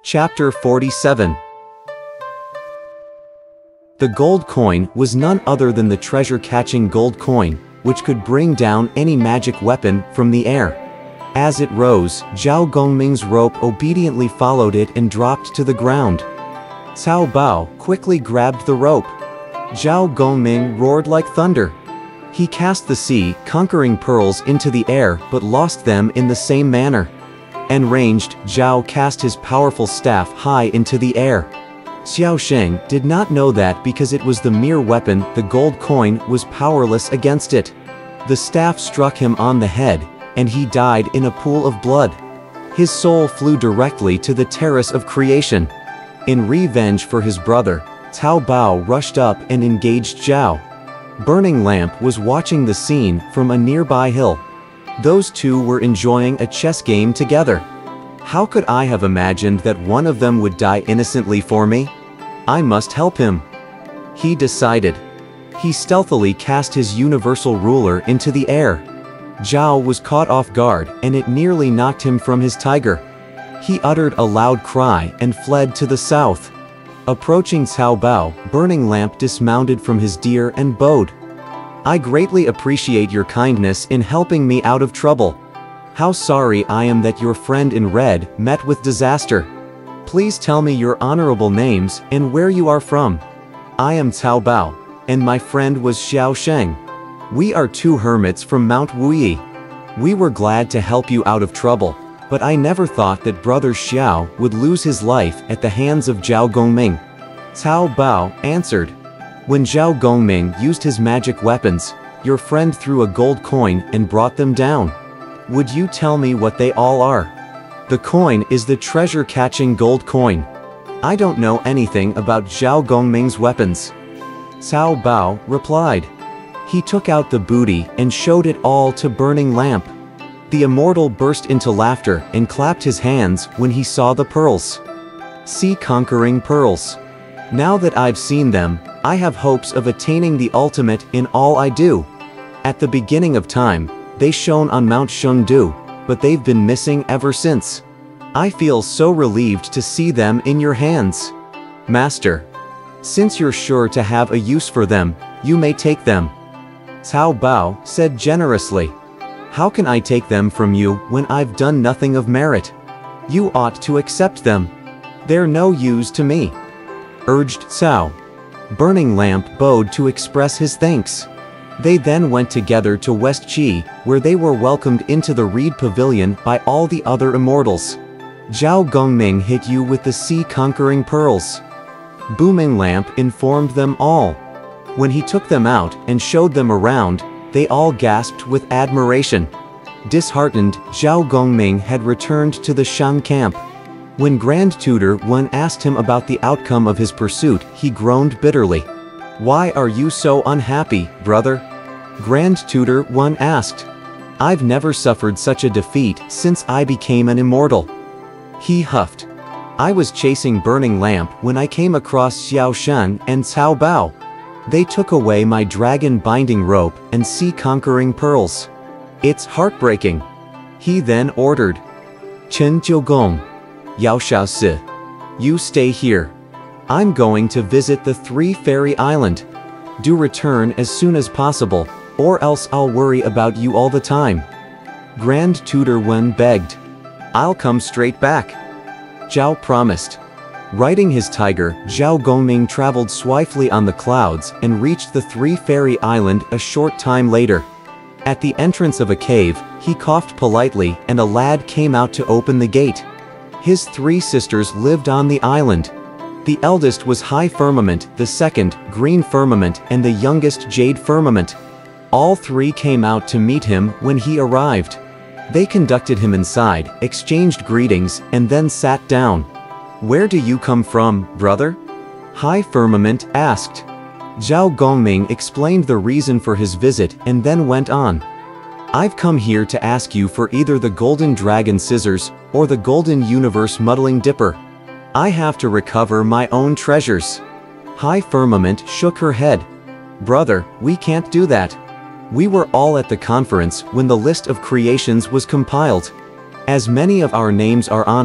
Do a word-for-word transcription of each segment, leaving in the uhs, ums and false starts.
Chapter forty-seven. The gold coin was none other than the treasure-catching gold coin, which could bring down any magic weapon from the air. As it rose, Zhao Gongming's rope obediently followed it and dropped to the ground. Cao Bao quickly grabbed the rope. Zhao Gongming roared like thunder. He cast the sea-conquering pearls into the air but lost them in the same manner. Enraged, Zhao cast his powerful staff high into the air. Xiao Sheng did not know that because it was the mere weapon, the gold coin was powerless against it. The staff struck him on the head, and he died in a pool of blood. His soul flew directly to the terrace of creation. In revenge for his brother, Cao Bao rushed up and engaged Zhao. Burning Lamp was watching the scene from a nearby hill. Those two were enjoying a chess game together. How could I have imagined that one of them would die innocently for me? I must help him, he decided. He stealthily cast his universal ruler into the air. Zhao was caught off guard, and it nearly knocked him from his tiger. He uttered a loud cry and fled to the south. Approaching Cao Bao, Burning Lamp dismounted from his deer and bowed. I greatly appreciate your kindness in helping me out of trouble. How sorry I am that your friend in red met with disaster. Please tell me your honorable names and where you are from. I am Cao Bao, and my friend was Xiao Sheng. We are two hermits from Mount Wuyi. We were glad to help you out of trouble, but I never thought that brother Xiao would lose his life at the hands of Zhao Gongming. Cao Bao answered. When Zhao Gongming used his magic weapons, your friend threw a gold coin and brought them down. Would you tell me what they all are? The coin is the treasure-catching gold coin. I don't know anything about Zhao Gongming's weapons. Cao Bao replied. He took out the booty and showed it all to Burning Lamp. The immortal burst into laughter and clapped his hands when he saw the pearls. Sea-conquering pearls. Now that I've seen them, I have hopes of attaining the ultimate in all I do. At the beginning of time, they shone on Mount Shengdu, but they've been missing ever since. I feel so relieved to see them in your hands. Master, since you're sure to have a use for them, you may take them. Cao Bao said generously. How can I take them from you when I've done nothing of merit? You ought to accept them. They're no use to me, urged Cao. Burning Lamp bowed to express his thanks. They then went together to West Qi, where they were welcomed into the Reed Pavilion by all the other immortals. Zhao Gongming hit you with the sea-conquering pearls. Booming Lamp informed them all. When he took them out and showed them around, they all gasped with admiration. Disheartened, Zhao Gongming had returned to the Shang camp. When Grand Tutor Wen asked him about the outcome of his pursuit, he groaned bitterly. Why are you so unhappy, brother? Grand Tutor Wen asked. I've never suffered such a defeat since I became an immortal. He huffed. I was chasing Burning Lamp when I came across Xiao Sheng and Cao Bao. They took away my dragon binding rope and sea-conquering pearls. It's heartbreaking. He then ordered. Chen Jiugong, Yao Shaosi, you stay here. I'm going to visit the Three Fairy Island. Do return as soon as possible, or else I'll worry about you all the time. Grand Tutor Wen begged. I'll come straight back. Zhao promised. Riding his tiger, Zhao Gongming traveled swiftly on the clouds and reached the Three Fairy Island a short time later. At the entrance of a cave, he coughed politely and a lad came out to open the gate. His three sisters lived on the island. The eldest was High Firmament, the second, Green Firmament, and the youngest, Jade Firmament. All three came out to meet him when he arrived. They conducted him inside, exchanged greetings, and then sat down. Where do you come from, brother? High Firmament asked. Zhao Gongming explained the reason for his visit and then went on. I've come here to ask you for either the Golden Dragon Scissors or the Golden Universe Muddling Dipper. I have to recover my own treasures. High Firmament shook her head. Brother, we can't do that. We were all at the conference when the list of creations was compiled. As many of our names are on it,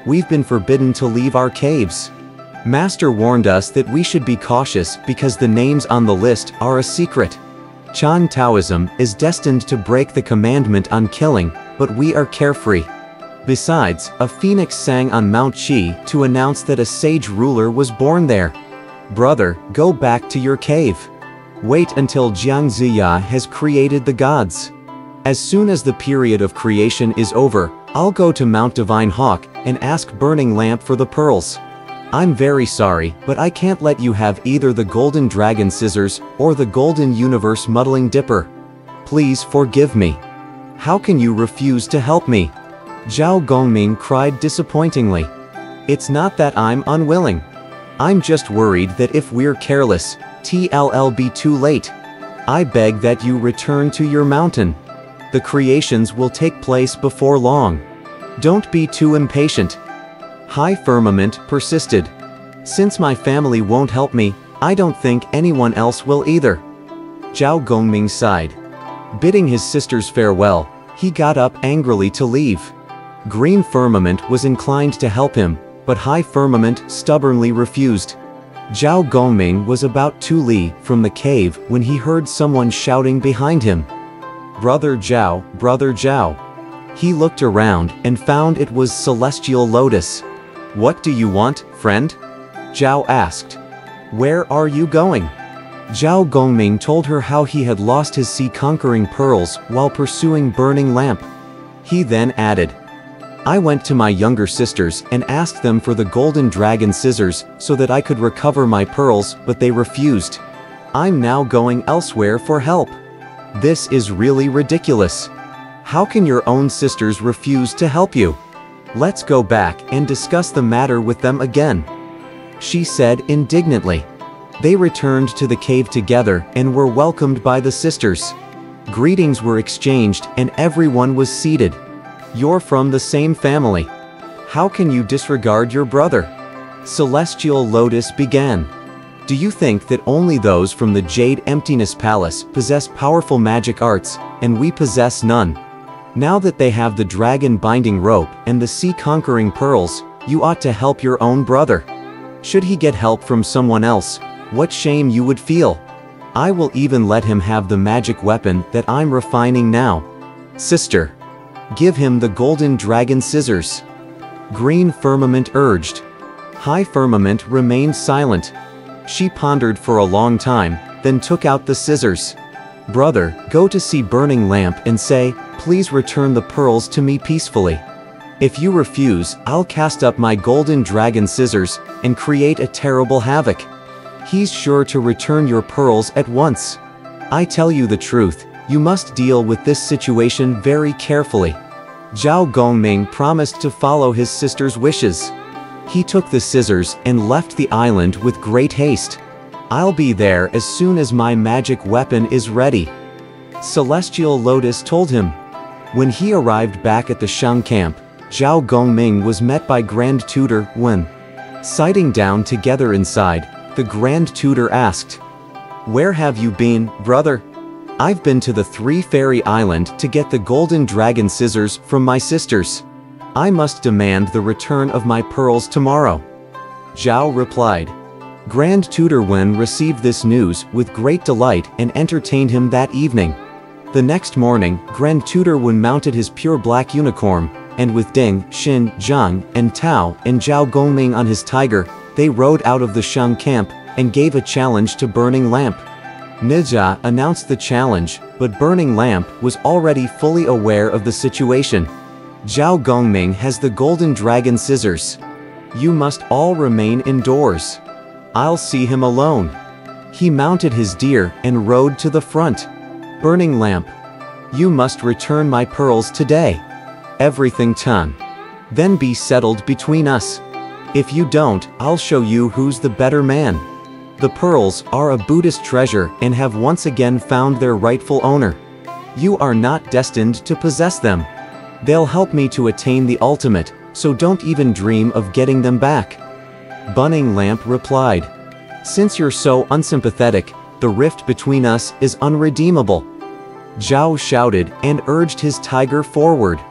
We've been forbidden to leave our caves. Master warned us that we should be cautious because the names on the list are a secret. Chan Taoism is destined to break the commandment on killing, but we are carefree. Besides, a phoenix sang on Mount Qi to announce that a sage ruler was born there. Brother, go back to your cave. Wait until Jiang Ziya has created the gods. As soon as the period of creation is over, I'll go to Mount Divine Hawk and ask Burning Lamp for the pearls. I'm very sorry, but I can't let you have either the Golden Dragon Scissors or the Golden Universe Muddling Dipper. Please forgive me. How can you refuse to help me? Zhao Gongming cried disappointingly. It's not that I'm unwilling. I'm just worried that if we're careless, it'll be too late. I beg that you return to your mountain. The creations will take place before long. Don't be too impatient. High Firmament persisted. Since my family won't help me, I don't think anyone else will either. Zhao Gongming sighed. Bidding his sisters farewell, he got up angrily to leave. Green Firmament was inclined to help him, but High Firmament stubbornly refused. Zhao Gongming was about two li from the cave when he heard someone shouting behind him. Brother Zhao, Brother Zhao. He looked around and found it was Celestial Lotus. What do you want, friend? Zhao asked. Where are you going? Zhao Gongming told her how he had lost his sea-conquering pearls while pursuing Burning Lamp. He then added, I went to my younger sisters and asked them for the Golden Dragon Scissors so that I could recover my pearls, but they refused. I'm now going elsewhere for help. This is really ridiculous. How can your own sisters refuse to help you? Let's go back and discuss the matter with them again, she said indignantly. They returned to the cave together and were welcomed by the sisters. Greetings were exchanged and everyone was seated. You're from the same family. How can you disregard your brother? Celestial Lotus began. Do you think that only those from the Jade Emptiness Palace possess powerful magic arts, and we possess none? Now that they have the dragon binding rope and the sea-conquering pearls, you ought to help your own brother. Should he get help from someone else, what shame you would feel. I will even let him have the magic weapon that I'm refining now. Sister, give him the Golden Dragon Scissors. Green Firmament urged. High Firmament remained silent. She pondered for a long time, then took out the scissors. Brother, go to see Burning Lamp and say, please return the pearls to me peacefully. If you refuse, I'll cast up my Golden Dragon Scissors and create a terrible havoc. He's sure to return your pearls at once. I tell you the truth, you must deal with this situation very carefully. Zhao Gongming promised to follow his sister's wishes. He took the scissors and left the island with great haste. I'll be there as soon as my magic weapon is ready, Celestial Lotus told him. When he arrived back at the Shang camp, Zhao Gongming was met by Grand Tutor Wen. Sitting down together inside, the Grand Tutor asked, Where have you been, brother? I've been to the Three Fairy Island to get the Golden Dragon Scissors from my sisters. I must demand the return of my pearls tomorrow, Zhao replied. Grand Tutor Wen received this news with great delight and entertained him that evening. The next morning, Grand Tutor Wen mounted his pure black unicorn, and with Ding, Xin, Zhang, and Tao and Zhao Gongming on his tiger, they rode out of the Shang camp and gave a challenge to Burning Lamp. Nijia announced the challenge, but Burning Lamp was already fully aware of the situation. Zhao Gongming has the Golden Dragon Scissors. You must all remain indoors. I'll see him alone. He mounted his deer and rode to the front. Burning Lamp, you must return my pearls today. Everything done. Then be settled between us. If you don't, I'll show you who's the better man. The pearls are a Buddhist treasure and have once again found their rightful owner. You are not destined to possess them. They'll help me to attain the ultimate, so don't even dream of getting them back. Burning Lamp replied. Since you're so unsympathetic, the rift between us is unredeemable. Zhao shouted and urged his tiger forward.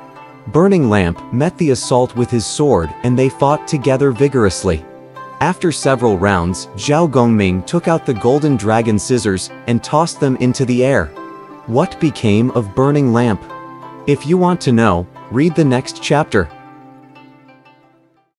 Burning Lamp met the assault with his sword and they fought together vigorously. After several rounds, Zhao Gongming took out the golden dragon scissors and tossed them into the air. What became of Burning Lamp? If you want to know, read the next chapter.